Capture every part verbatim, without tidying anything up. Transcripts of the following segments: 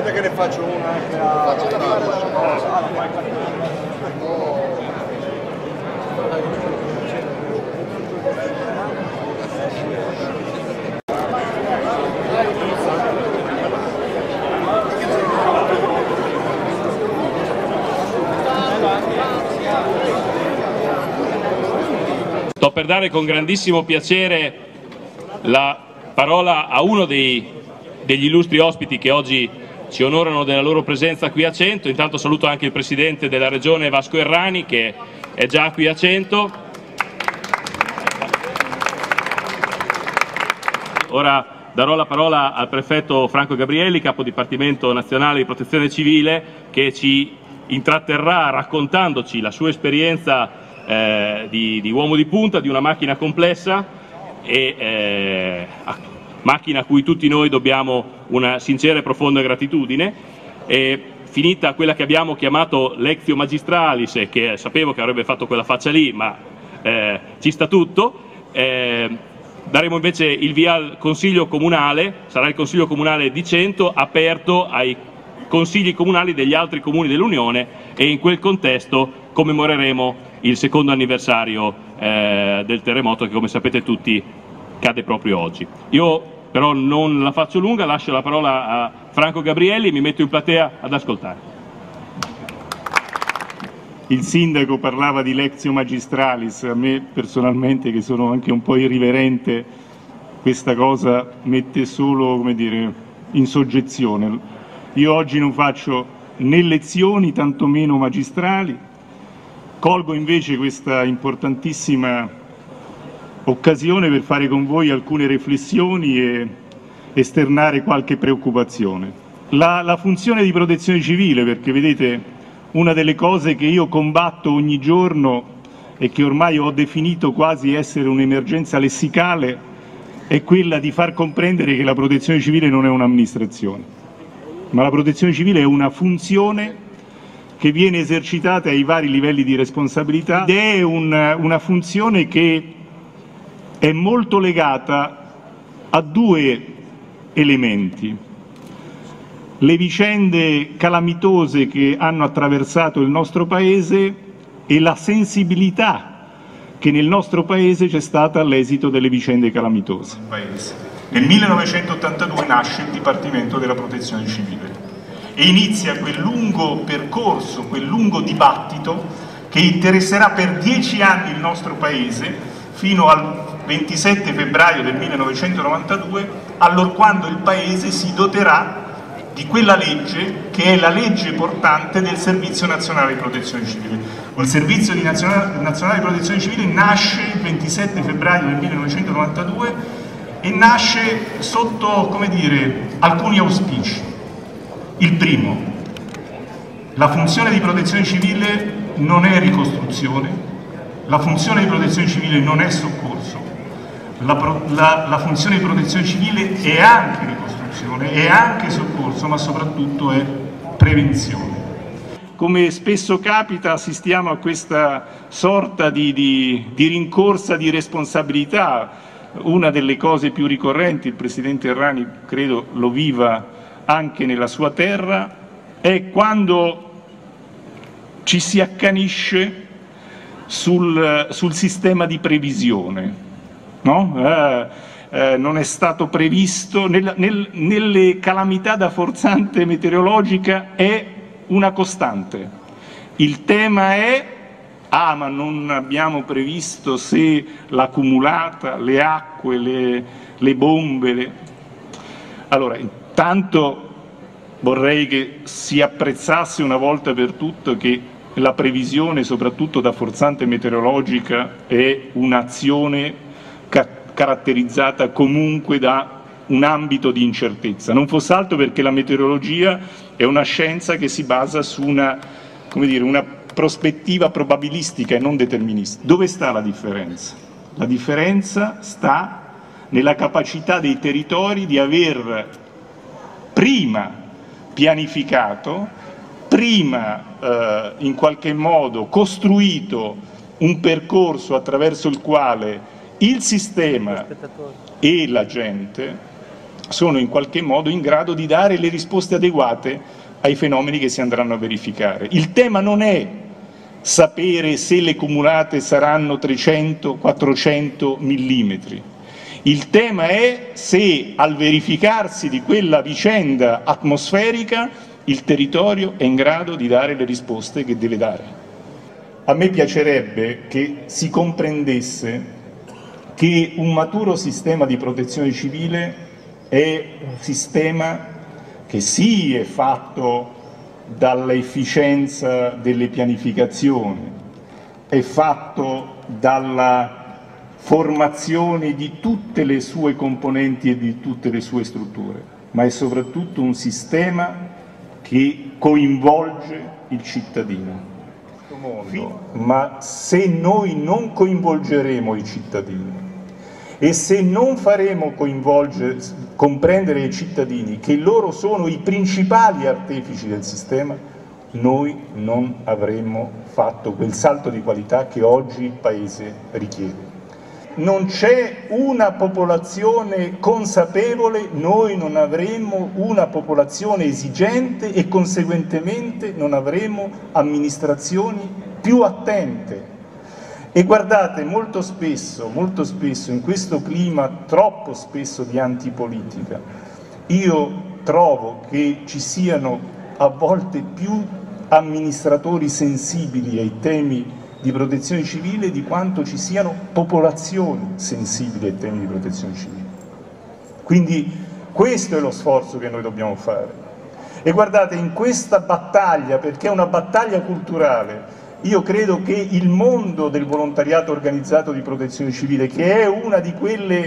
Aspetta che ne faccio una anche a... Sto per dare con grandissimo piacere la parola a uno dei, degli illustri ospiti che oggi ci onorano della loro presenza qui a Cento. Intanto saluto anche il Presidente della Regione Vasco Errani, che è già qui a Cento. Ora darò la parola al Prefetto Franco Gabrielli, Capo Dipartimento Nazionale di Protezione Civile, che ci intratterrà raccontandoci la sua esperienza Eh, di, di uomo di punta, di una macchina complessa e eh, macchina a cui tutti noi dobbiamo una sincera e profonda gratitudine. E, finita quella che abbiamo chiamato Lectio Magistralis, e che sapevo che avrebbe fatto quella faccia lì, ma eh, ci sta tutto, eh, daremo invece il via al Consiglio Comunale. Sarà il Consiglio Comunale di Cento aperto ai consigli comunali degli altri comuni dell'Unione, e in quel contesto commemoreremo il secondo anniversario eh, del terremoto, che come sapete tutti cade proprio oggi. Io però non la faccio lunga, lascio la parola a Franco Gabrielli e mi metto in platea ad ascoltare. Il sindaco parlava di Lectio Magistralis. A me personalmente, che sono anche un po' irriverente, questa cosa mette solo, come dire, in soggezione. Io oggi non faccio né lezioni, tantomeno magistrali. Colgo invece questa importantissima occasione per fare con voi alcune riflessioni e esternare qualche preoccupazione. La, la funzione di protezione civile, perché vedete, una delle cose che io combatto ogni giorno e che ormai ho definito quasi essere un'emergenza lessicale, è quella di far comprendere che la protezione civile non è un'amministrazione, ma la protezione civile è una funzione che viene esercitata ai vari livelli di responsabilità, ed è un, una funzione che è molto legata a due elementi: le vicende calamitose che hanno attraversato il nostro Paese e la sensibilità che nel nostro Paese c'è stata all'esito delle vicende calamitose. Nel millenovecentottantadue nasce il Dipartimento della Protezione Civile e inizia quel lungo percorso, quel lungo dibattito che interesserà per dieci anni il nostro Paese, fino al ventisette febbraio del millenovecentonovantadue, allorquando il Paese si doterà di quella legge che è la legge portante del Servizio Nazionale di Protezione Civile. Il Servizio Nazionale di Protezione Civile nasce il ventisette febbraio del millenovecentonovantadue e nasce sotto, come dire, alcuni auspici. Il primo: la funzione di protezione civile non è ricostruzione, la funzione di protezione civile non è soccorso, la, la, la funzione di protezione civile è anche ricostruzione, è anche soccorso, ma soprattutto è prevenzione. Come spesso capita, assistiamo a questa sorta di, di, di rincorsa di responsabilità. Una delle cose più ricorrenti, il Presidente Errani credo lo viva anche nella sua terra, è quando ci si accanisce sul, sul sistema di previsione, no? eh, eh, non è stato previsto, nel, nel, nelle calamità da forzante meteorologica è una costante. Il tema è: ah, ma non abbiamo previsto se l'accumulata, le acque, le, le bombe. Le... Allora, intanto vorrei che si apprezzasse una volta per tutte che la previsione, soprattutto da forzante meteorologica, è un'azione ca caratterizzata comunque da un ambito di incertezza. Non fosse altro perché la meteorologia è una scienza che si basa su una, come dire, una prospettiva probabilistica e non deterministica. Dove sta la differenza? La differenza sta nella capacità dei territori di aver prima pianificato, prima eh, in qualche modo costruito un percorso attraverso il quale il sistema e la gente sono in qualche modo in grado di dare le risposte adeguate ai fenomeni che si andranno a verificare. Il tema non è sapere se le comunate saranno trecento quattrocento millimetri, il tema è se al verificarsi di quella vicenda atmosferica il territorio è in grado di dare le risposte che deve dare. A me piacerebbe che si comprendesse che un maturo sistema di protezione civile è un sistema che sì è fatto dall'efficienza delle pianificazioni, è fatto dalla formazione di tutte le sue componenti e di tutte le sue strutture, ma è soprattutto un sistema che coinvolge il cittadino. Ma se noi non coinvolgeremo i cittadini e se non faremo coinvolgere, comprendere ai cittadini che loro sono i principali artefici del sistema, noi non avremo fatto quel salto di qualità che oggi il Paese richiede. Non c'è una popolazione consapevole, noi non avremo una popolazione esigente e conseguentemente non avremo amministrazioni più attente. E guardate, molto spesso, molto spesso in questo clima troppo spesso di antipolitica, io trovo che ci siano a volte più amministratori sensibili ai temi di protezione civile di quanto ci siano popolazioni sensibili ai temi di protezione civile. Quindi questo è lo sforzo che noi dobbiamo fare. E guardate, in questa battaglia, perché è una battaglia culturale, io credo che il mondo del volontariato organizzato di protezione civile, che è una di quelle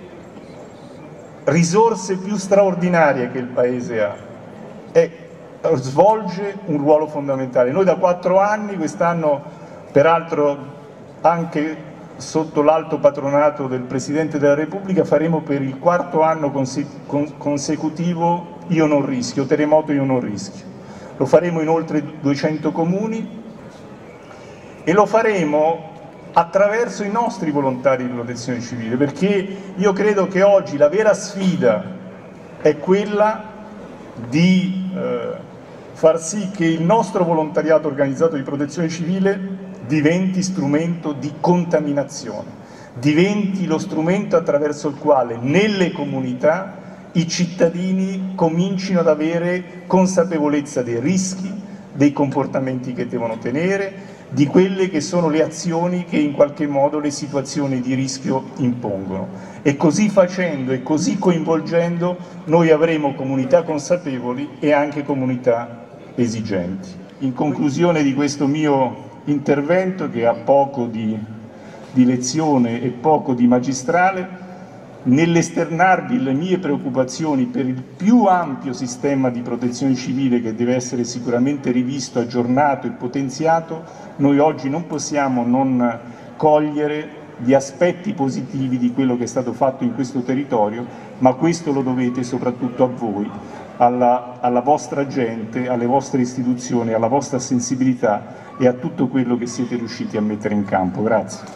risorse più straordinarie che il Paese ha, è, svolge un ruolo fondamentale. Noi da quattro anni, quest'anno peraltro anche sotto l'alto patronato del Presidente della Repubblica, faremo per il quarto anno conse consecutivo Io non rischio, terremoto Io non rischio. Lo faremo in oltre duecento comuni e lo faremo attraverso i nostri volontari di protezione civile, perché io credo che oggi la vera sfida è quella di eh, far sì che il nostro volontariato organizzato di protezione civile diventi strumento di contaminazione, diventi lo strumento attraverso il quale nelle comunità i cittadini comincino ad avere consapevolezza dei rischi, dei comportamenti che devono tenere, di quelle che sono le azioni che in qualche modo le situazioni di rischio impongono. E così facendo e così coinvolgendo noi avremo comunità consapevoli e anche comunità esigenti. In conclusione di questo mio intervento, che ha poco di, di lezione e poco di magistrale, nell'esternarvi le mie preoccupazioni per il più ampio sistema di protezione civile che deve essere sicuramente rivisto, aggiornato e potenziato, noi oggi non possiamo non cogliere gli aspetti positivi di quello che è stato fatto in questo territorio, ma questo lo dovete soprattutto a voi, alla, alla vostra gente, alle vostre istituzioni, alla vostra sensibilità e a tutto quello che siete riusciti a mettere in campo. Grazie.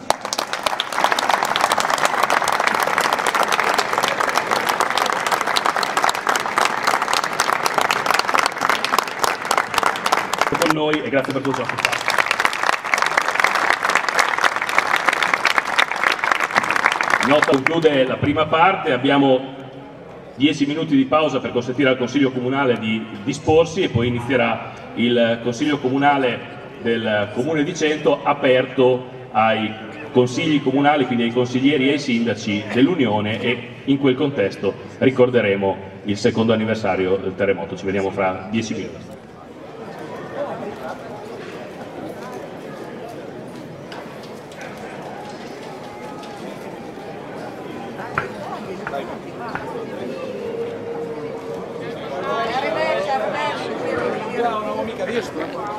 Con noi e grazie per tutto. Nota conclude la prima parte, abbiamo dieci minuti di pausa per consentire al Consiglio Comunale di disporsi e poi inizierà il Consiglio Comunale del Comune di Cento, aperto ai consigli comunali, quindi ai consiglieri e ai sindaci dell'Unione, e in quel contesto ricorderemo il secondo anniversario del terremoto. Ci vediamo fra dieci minuti. Non ho mica visto.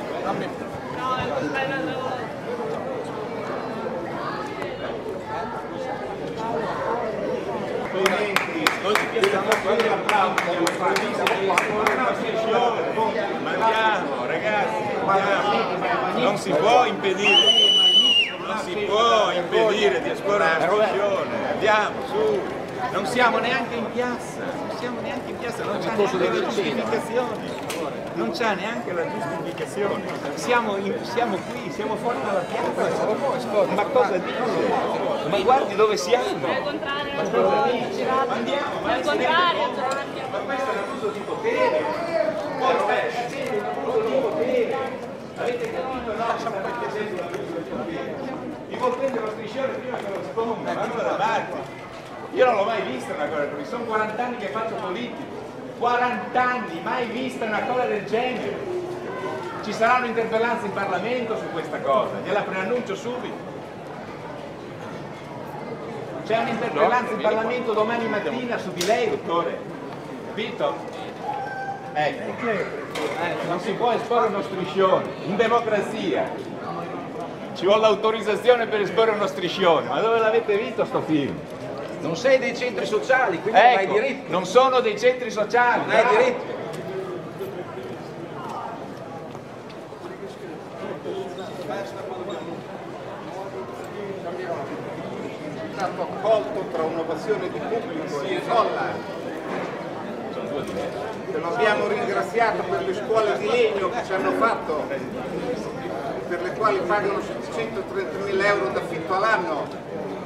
Mandiamo ragazzi, mandiamo. Non si può impedire, non si può impedire di esporre la stazione, andiamo su, non siamo neanche in piazza. siamo neanche in piazza, non c'è neanche la giustificazione. Non c'ha neanche la giustificazione. Siamo, in, siamo qui, siamo fuori dalla piazza. Ma cosa dice? Ma guardi dove siamo. Al contrario, Ma cosa dice? Andiamo, ma al contrario, ma questo è un abuso di potere. Poi Roberto, è un abuso di potere. Avete capito? No, lasciamo questo esempio dell'abuso di potere. Mi vuol prendere lo striscione prima che lo sponda, vanno davanti. Io non l'ho mai vista una cosa così, sono quaranta anni che faccio politico. quaranta anni, mai vista una cosa del genere. Ci saranno interpellanze in Parlamento su questa cosa, gliela preannuncio subito. C'è un'interpellanza in Parlamento domani mattina su di lei, dottore. Capito? Ecco, non si può esporre uno striscione, in democrazia. Ci vuole l'autorizzazione per esporre uno striscione, ma dove l'avete visto sto film? Non sei dei centri sociali, quindi non hai Ecco, diritti. non sono dei centri sociali, Non hai bravo. diritti. È stato accolto tra un'ovazione di pubblico e folla. Che lo abbiamo ringraziato per le scuole di legno che ci hanno fatto, per le quali pagano centotrentamila euro d'affitto all'anno.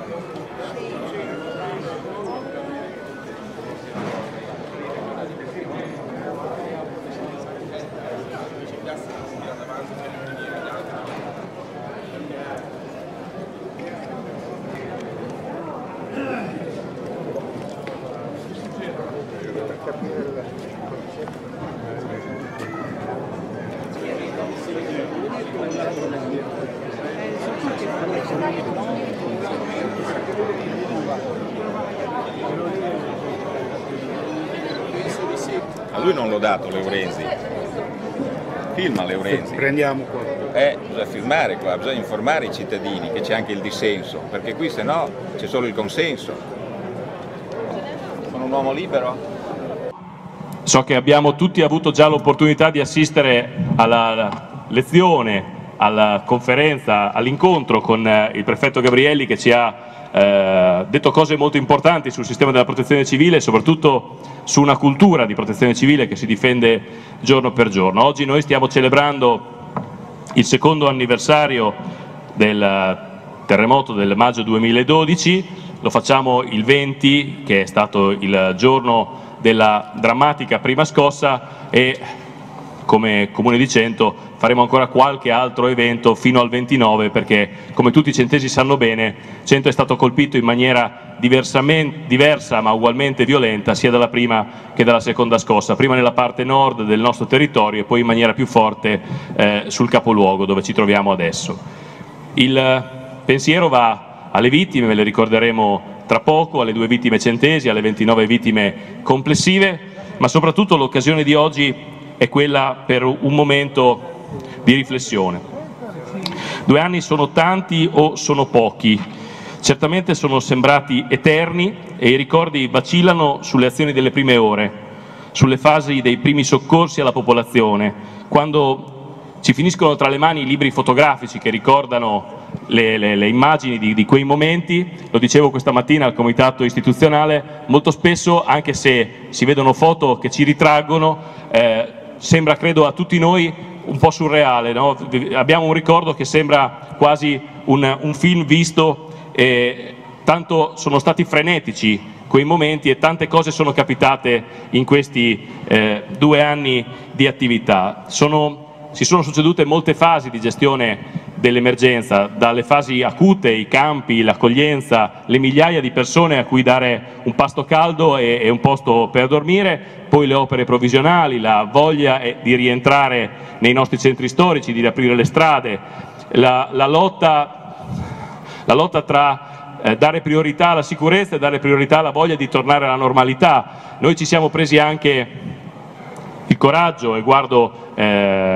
A lui non l'ho dato Leurenzi, filma Leurenzi. Prendiamo qua. Eh, bisogna filmare qua, bisogna informare i cittadini che c'è anche il dissenso, perché qui se no c'è solo il consenso. Sono un uomo libero? So che abbiamo tutti avuto già l'opportunità di assistere alla lezione, alla conferenza, all'incontro con il prefetto Gabrielli, che ci ha eh, detto cose molto importanti sul sistema della protezione civile e soprattutto su una cultura di protezione civile che si difende giorno per giorno. Oggi noi stiamo celebrando il secondo anniversario del terremoto del maggio duemiladodici, lo facciamo il venti, che è stato il giorno della drammatica prima scossa, e come Comune di Cento faremo ancora qualche altro evento fino al ventinove, perché come tutti i centesi sanno bene, Cento è stato colpito in maniera diversamente, diversa ma ugualmente violenta sia dalla prima che dalla seconda scossa, prima nella parte nord del nostro territorio e poi in maniera più forte eh, sul capoluogo dove ci troviamo adesso. Il pensiero va alle vittime, ve le ricorderemo tra poco, alle due vittime centesi, alle ventinove vittime complessive, ma soprattutto l'occasione di oggi è quella per un momento di riflessione. Due anni sono tanti o sono pochi? Certamente sono sembrati eterni e i ricordi vacillano sulle azioni delle prime ore, sulle fasi dei primi soccorsi alla popolazione, quando ci finiscono tra le mani i libri fotografici che ricordano le, le, le immagini di, di quei momenti. Lo dicevo questa mattina al comitato istituzionale, molto spesso, anche se si vedono foto che ci ritraggono, eh, sembra, credo a tutti noi, un po' surreale, no? Abbiamo un ricordo che sembra quasi un, un film visto, e tanto sono stati frenetici quei momenti e tante cose sono capitate in questi eh, due anni di attività. Sono Si sono succedute molte fasi di gestione dell'emergenza, dalle fasi acute, i campi, l'accoglienza, le migliaia di persone a cui dare un pasto caldo e, e un posto per dormire, poi le opere provvisionali, la voglia di rientrare nei nostri centri storici, di riaprire le strade, la, la, lotta, la lotta tra eh, dare priorità alla sicurezza e dare priorità alla voglia di tornare alla normalità. Noi ci siamo presi anche il coraggio, e guardo eh,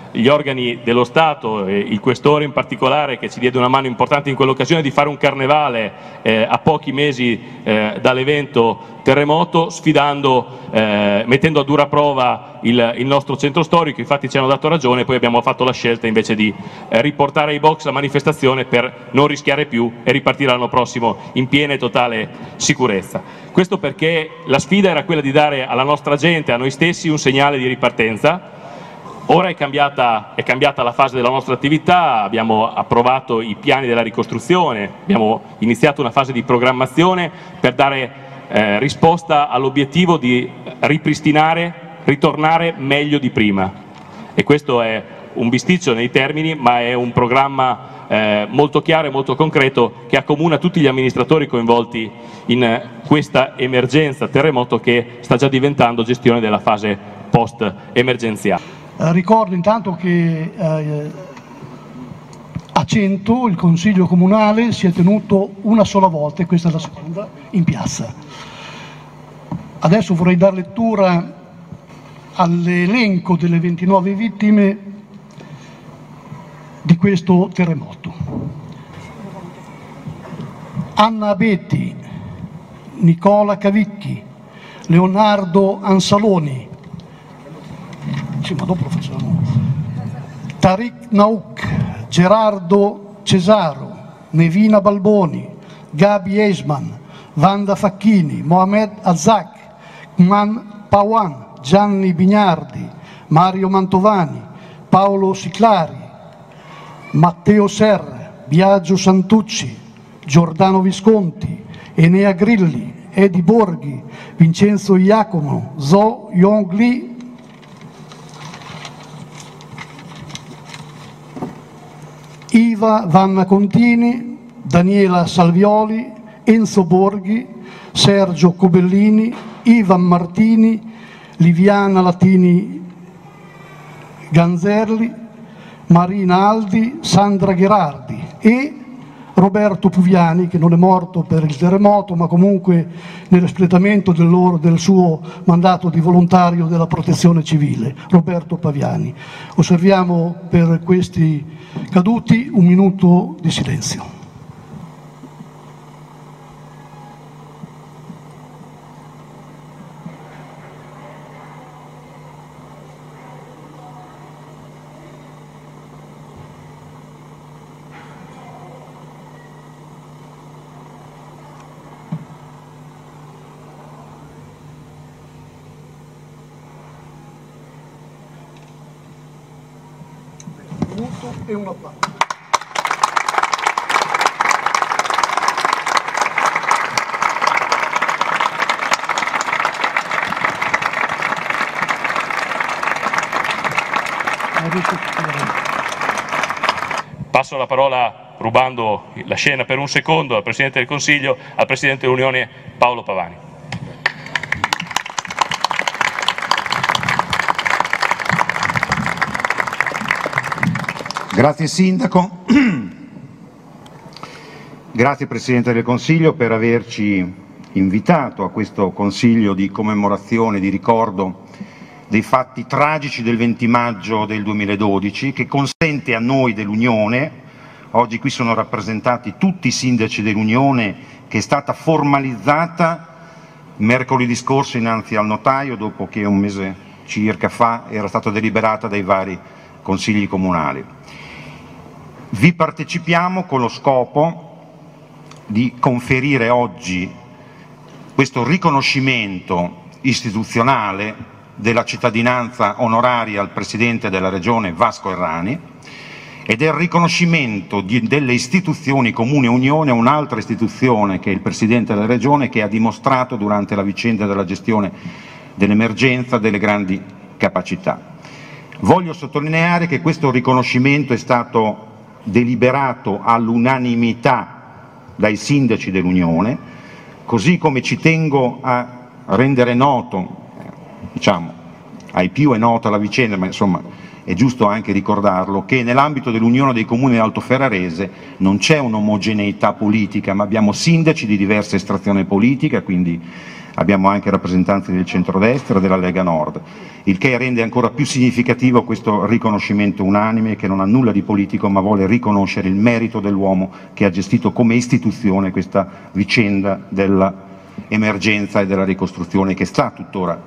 gli organi dello Stato, e il Questore in particolare, che ci diede una mano importante in quell'occasione, di fare un carnevale eh, a pochi mesi eh, dall'evento terremoto, sfidando, eh, mettendo a dura prova il, il nostro centro storico. Infatti ci hanno dato ragione, poi abbiamo fatto la scelta invece di eh, riportare ai box la manifestazione per non rischiare più e ripartire l'anno prossimo in piena e totale sicurezza. Questo perché la sfida era quella di dare alla nostra gente, a noi stessi, un segnale di ripartenza. Ora è cambiata, è cambiata la fase della nostra attività, abbiamo approvato i piani della ricostruzione, abbiamo iniziato una fase di programmazione per dare eh, risposta all'obiettivo di ripristinare, ritornare meglio di prima. E questo è un bisticcio nei termini, ma è un programma eh, molto chiaro e molto concreto che accomuna tutti gli amministratori coinvolti in questa emergenza terremoto, che sta già diventando gestione della fase post-emergenziale. Eh, ricordo intanto che eh, a Cento il Consiglio Comunale si è tenuto una sola volta, e questa è la seconda, in piazza. Adesso vorrei dare lettura all'elenco delle ventinove vittime di questo terremoto. Anna Abeti, Nicola Cavicchi, Leonardo Ansaloni, sì, ma dopo lo facciamo. Tariq Nauk, Gerardo Cesaro, Nevina Balboni, Gabi Eisman, Wanda Facchini, Mohamed Azak, Man Pawan, Gianni Bignardi, Mario Mantovani, Paolo Siclari, Matteo Serra, Biagio Santucci, Giordano Visconti, Enea Grilli, Edi Borghi, Vincenzo Iacono, Zo Yongli, Iva Vanna Contini, Daniela Salvioli, Enzo Borghi, Sergio Cobellini, Ivan Martini, Liviana Latini Ganzerli, Marina Aldi, Sandra Gherardi e Roberto Puviani, che non è morto per il terremoto, ma comunque nell'espletamento del, loro, del suo mandato di volontario della protezione civile, Roberto Paviani. Osserviamo per questi caduti un minuto di silenzio. E un applauso. Passo la parola, rubando la scena per un secondo, al Presidente del Consiglio, al Presidente dell'Unione Paolo Pavani. Grazie Sindaco, grazie Presidente del Consiglio per averci invitato a questo Consiglio di commemorazione, di ricordo dei fatti tragici del venti maggio del duemiladodici, che consente a noi dell'Unione, oggi qui sono rappresentati tutti i sindaci dell'Unione, che è stata formalizzata mercoledì scorso innanzi al notaio, dopo che un mese circa fa era stata deliberata dai vari consigli comunali. Vi partecipiamo con lo scopo di conferire oggi questo riconoscimento istituzionale della cittadinanza onoraria al Presidente della Regione Vasco Errani e del riconoscimento di, delle istituzioni Comune Unione a un'altra istituzione che è il Presidente della Regione, che ha dimostrato durante la vicenda della gestione dell'emergenza delle grandi capacità. Voglio sottolineare che questo riconoscimento è stato deliberato all'unanimità dai sindaci dell'Unione, così come ci tengo a rendere noto, diciamo, ai più è nota la vicenda, ma insomma è giusto anche ricordarlo, che nell'ambito dell'Unione dei Comuni dell'Alto Ferrarese non c'è un'omogeneità politica, ma abbiamo sindaci di diversa estrazione politica, quindi abbiamo anche rappresentanti del centrodestra e della Lega Nord, il che rende ancora più significativo questo riconoscimento unanime che non ha nulla di politico ma vuole riconoscere il merito dell'uomo che ha gestito come istituzione questa vicenda dell'emergenza e della ricostruzione che sta tuttora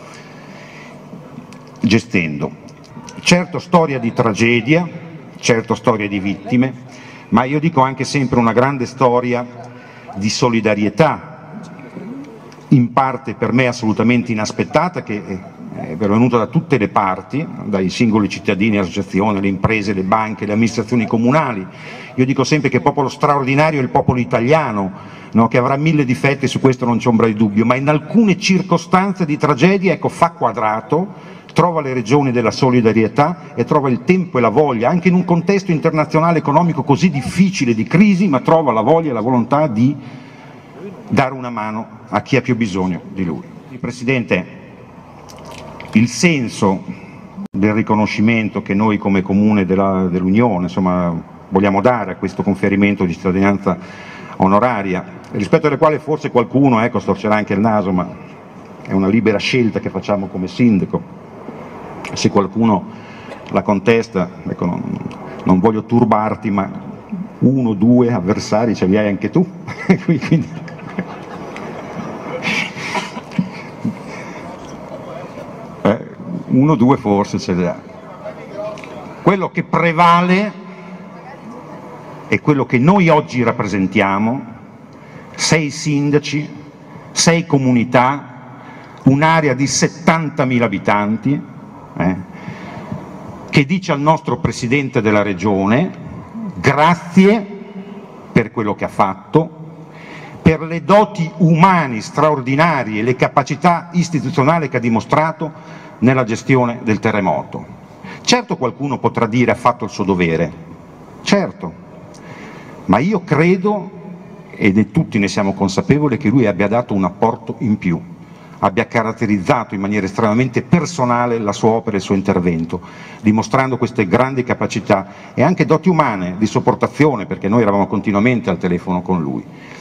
gestendo. Certo storia di tragedia, certo storia di vittime, ma io dico anche sempre una grande storia di solidarietà, in parte per me assolutamente inaspettata, che è venuta da tutte le parti, dai singoli cittadini, le associazioni, le imprese, le banche, le amministrazioni comunali. Io dico sempre che il popolo straordinario è il popolo italiano, no? Che avrà mille difetti, su questo non c'è ombra di dubbio, ma in alcune circostanze di tragedia, ecco, fa quadrato, trova le regioni della solidarietà e trova il tempo e la voglia, anche in un contesto internazionale economico così difficile, di crisi, ma trova la voglia e la volontà di dare una mano a chi ha più bisogno di lui. Presidente, il senso del riconoscimento che noi come Comune dell'Unione insomma, vogliamo dare a questo conferimento di cittadinanza onoraria, rispetto alle quali forse qualcuno ecco, storcerà anche il naso, ma è una libera scelta che facciamo come sindaco. Se qualcuno la contesta, ecco, non, non voglio turbarti, ma uno o due avversari ce li hai anche tu. Quindi, eh, uno o due forse ce li ha. Quello che prevale è quello che noi oggi rappresentiamo, sei sindaci, sei comunità, un'area di settantamila abitanti, Eh, che dice al nostro Presidente della Regione grazie per quello che ha fatto, per le doti umane straordinarie e le capacità istituzionali che ha dimostrato nella gestione del terremoto. Certo qualcuno potrà dire ha fatto il suo dovere, certo, ma io credo, ed tutti ne siamo consapevoli, che lui abbia dato un apporto in più, abbia caratterizzato in maniera estremamente personale la sua opera e il suo intervento, dimostrando queste grandi capacità e anche doti umane di sopportazione, perché noi eravamo continuamente al telefono con lui.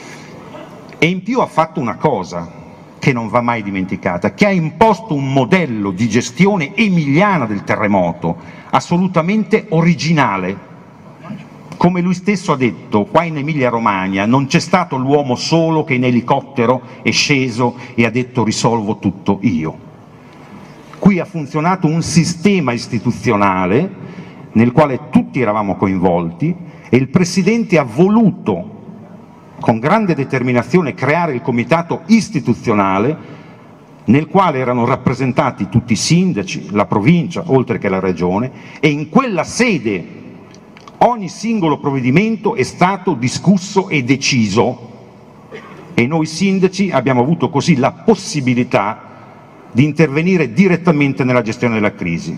E in più ha fatto una cosa che non va mai dimenticata, che ha imposto un modello di gestione emiliana del terremoto assolutamente originale. Come lui stesso ha detto, qua in Emilia Romagna non c'è stato l'uomo solo che in elicottero è sceso e ha detto risolvo tutto io. Qui ha funzionato un sistema istituzionale nel quale tutti eravamo coinvolti e il Presidente ha voluto con grande determinazione creare il comitato istituzionale nel quale erano rappresentati tutti i sindaci, la provincia, oltre che la regione, e in quella sede ogni singolo provvedimento è stato discusso e deciso e noi sindaci abbiamo avuto così la possibilità di intervenire direttamente nella gestione della crisi.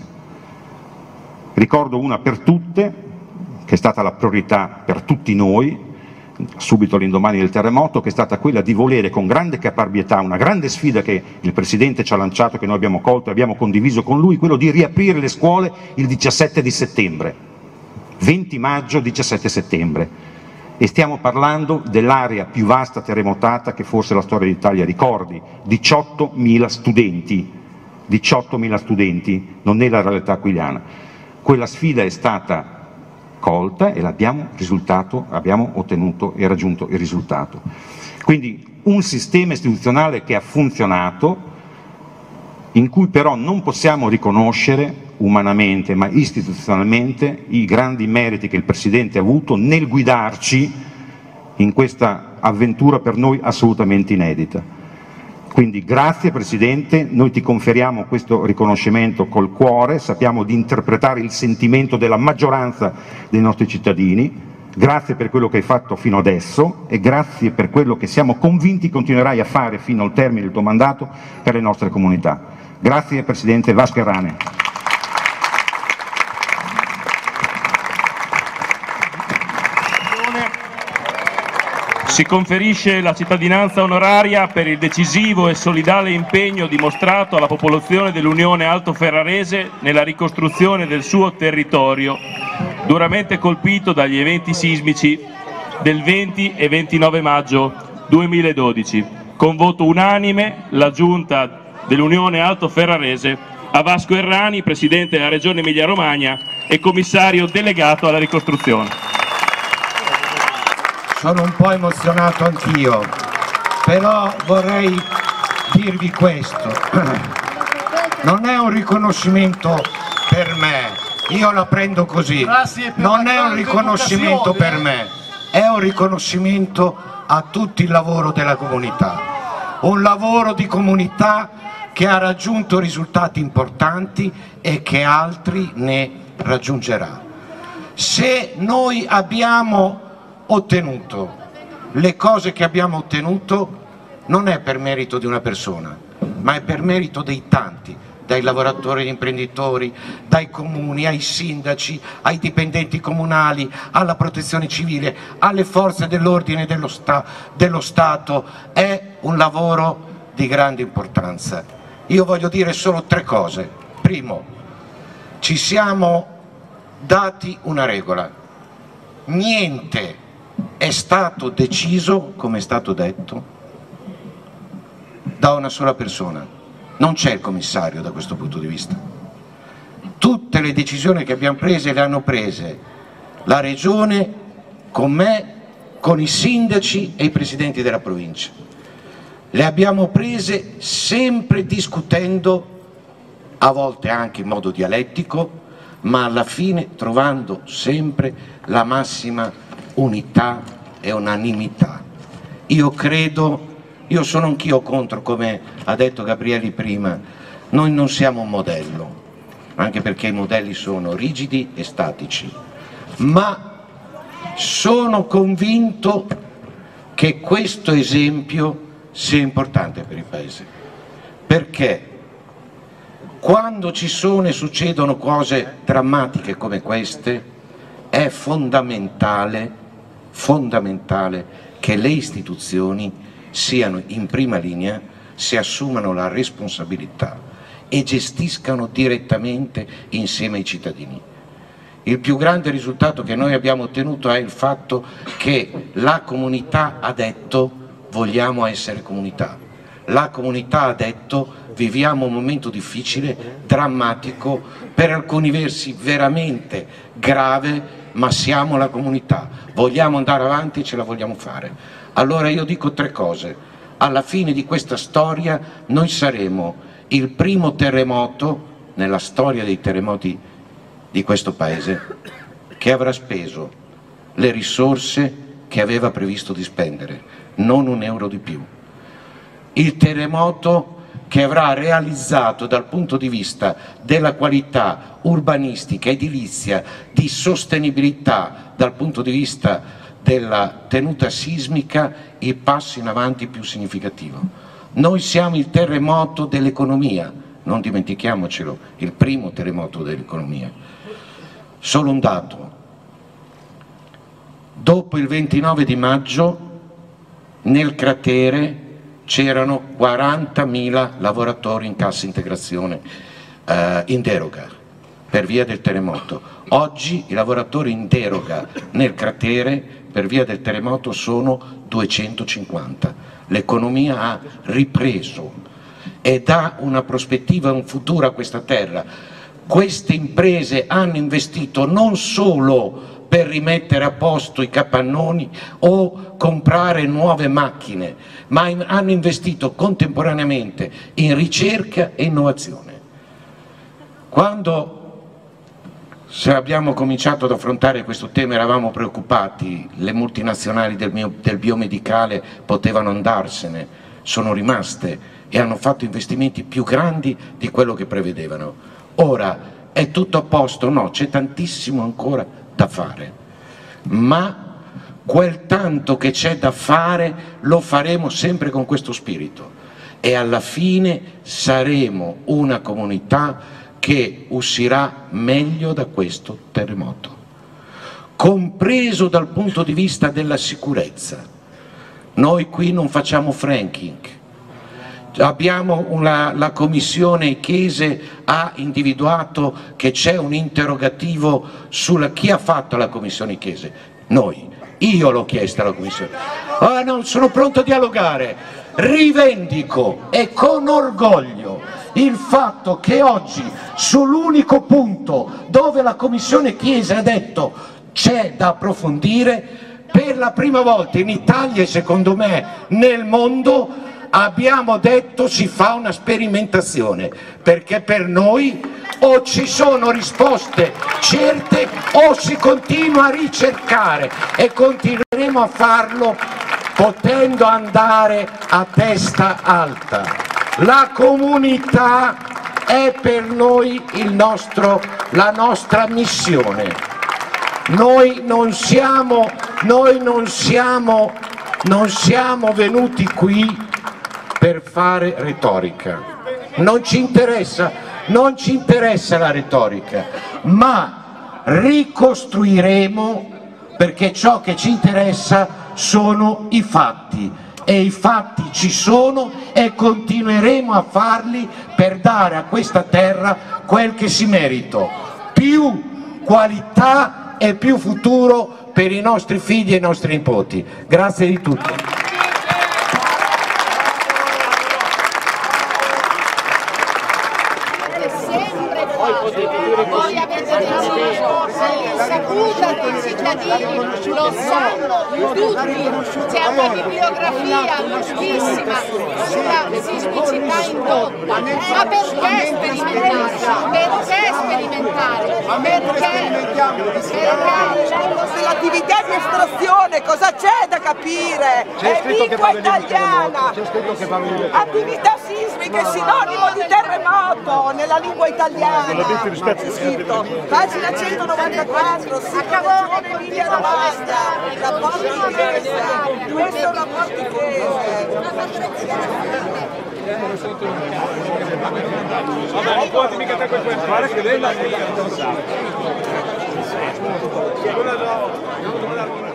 Ricordo una per tutte, che è stata la priorità per tutti noi, subito all'indomani del terremoto, che è stata quella di volere con grande caparbietà, una grande sfida che il Presidente ci ha lanciato, che noi abbiamo colto e abbiamo condiviso con lui, quello di riaprire le scuole il diciassette di settembre. venti maggio, diciassette settembre, e stiamo parlando dell'area più vasta terremotata che forse la storia d'Italia ricordi, diciottomila studenti, diciottomila studenti, non è la realtà aquiliana. Quella sfida è stata colta e l'abbiamo risultato, abbiamo ottenuto e raggiunto il risultato. Quindi un sistema istituzionale che ha funzionato, in cui però non possiamo riconoscere umanamente ma istituzionalmente i grandi meriti che il Presidente ha avuto nel guidarci in questa avventura per noi assolutamente inedita. Quindi grazie Presidente, noi ti conferiamo questo riconoscimento col cuore, sappiamo di interpretare il sentimento della maggioranza dei nostri cittadini, grazie per quello che hai fatto fino adesso e grazie per quello che siamo convinti continuerai a fare fino al termine del tuo mandato per le nostre comunità. Grazie Presidente Vasco Errani. Si conferisce la cittadinanza onoraria per il decisivo e solidale impegno dimostrato alla popolazione dell'Unione Alto Ferrarese nella ricostruzione del suo territorio, duramente colpito dagli eventi sismici del venti e ventinove maggio duemiladodici. con voto unanime la giunta dell'Unione Alto Ferrarese a Vasco Errani, Presidente della Regione Emilia-Romagna e Commissario delegato alla ricostruzione. Sono un po' emozionato anch'io, però vorrei dirvi questo. Non è un riconoscimento per me, io la prendo così, non è un riconoscimento per me, è un riconoscimento a tutto il lavoro della comunità, un lavoro di comunità che ha raggiunto risultati importanti e che altri ne raggiungerà. Se noi abbiamo ottenuto le cose che abbiamo ottenuto, non è per merito di una persona, ma è per merito dei tanti, dai lavoratori e imprenditori, dai comuni, ai sindaci, ai dipendenti comunali, alla protezione civile, alle forze dell'ordine dello, sta dello Stato. È un lavoro di grande importanza. Io voglio dire solo tre cose. Primo, ci siamo dati una regola. Niente è stato deciso, come è stato detto, da una sola persona. Non c'è il commissario da questo punto di vista. Tutte le decisioni che abbiamo prese le hanno prese la Regione con me, con i sindaci e i presidenti della provincia. Le abbiamo prese sempre discutendo, a volte anche in modo dialettico, ma alla fine trovando sempre la massima unità e unanimità. Io credo, io sono anch'io contro, come ha detto Gabrielli prima, noi non siamo un modello, anche perché i modelli sono rigidi e statici, ma sono convinto che questo esempio sia importante per il Paese, perché quando ci sono e succedono cose drammatiche come queste è fondamentale, fondamentale che le istituzioni siano in prima linea, si assumano la responsabilità e gestiscano direttamente insieme ai cittadini. Il più grande risultato che noi abbiamo ottenuto è il fatto che la comunità ha detto vogliamo essere comunità. La comunità ha detto viviamo un momento difficile, drammatico, per alcuni versi veramente grave, ma siamo la comunità, vogliamo andare avanti e ce la vogliamo fare. Allora io dico tre cose: alla fine di questa storia noi saremo il primo terremoto nella storia dei terremoti di questo Paese che avrà speso le risorse che aveva previsto di spendere, non un euro di più. Il terremoto che avrà realizzato dal punto di vista della qualità urbanistica, edilizia, di sostenibilità, dal punto di vista della tenuta sismica, il passo in avanti più significativo. Noi siamo il terremoto dell'economia, non dimentichiamocelo, il primo terremoto dell'economia. Solo un dato: dopo il ventinove di maggio nel cratere c'erano quarantamila lavoratori in cassa integrazione eh, in deroga per via del terremoto. Oggi i lavoratori in deroga nel cratere per via del terremoto sono duecentocinquanta. L'economia ha ripreso e dà una prospettiva, un futuro a questa terra. Queste imprese hanno investito non solo per rimettere a posto i capannoni o comprare nuove macchine, ma in, hanno investito contemporaneamente in ricerca e innovazione. Quando se abbiamo cominciato ad affrontare questo tema eravamo preoccupati, le multinazionali del, mio, del biomedicale potevano andarsene, sono rimaste e hanno fatto investimenti più grandi di quello che prevedevano. Ora è tutto a posto? No, c'è tantissimo ancora da fare, ma quel tanto che c'è da fare lo faremo sempre con questo spirito e alla fine saremo una comunità che uscirà meglio da questo terremoto, compreso dal punto di vista della sicurezza. Noi qui non facciamo franking, abbiamo una, la commissione Chiese ha individuato che c'è un interrogativo sulla chi ha fatto la commissione Chiese. Noi, io l'ho chiesta alla commissione. Ah, no, sono pronto a dialogare. rivendico e con orgoglio il fatto che oggi sull'unico punto dove la Commissione Chiesa ha detto c'è da approfondire, per la prima volta in Italia e secondo me nel mondo abbiamo detto si fa una sperimentazione, perché per noi o ci sono risposte certe o si continua a ricercare, e continueremo a farlo potendo andare a testa alta. La comunità è per noi il nostro, la nostra missione. Noi non siamo, noi non siamo, non siamo venuti qui per fare retorica. Non ci interessa, non ci interessa la retorica, ma ricostruiremo, perché ciò che ci interessa sono i fatti, e i fatti ci sono e continueremo a farli per dare a questa terra quel che si merita: più qualità e più futuro per i nostri figli e i nostri nipoti. Grazie di tutto. Voi avete deciso, l'insaputa dei cittadini lo sanno tutti, c'è una bibliografia lunghissima sulla sismicità indotta, ma perché sperimentare? Perché sperimentare? Perché? L'attività di estrazione, cosa c'è da capire? È lingua italiana, attività sismiche, sinonimo di terremoto nella lingua italiana. C'è scritto, pagina centonovantaquattro, situazione Emilia Romagna, rapporti Chiesa, questo è un rapporto Chiesa. Non può mica te quel guarda che lei la